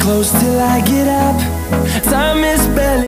close till I get up. Time is barely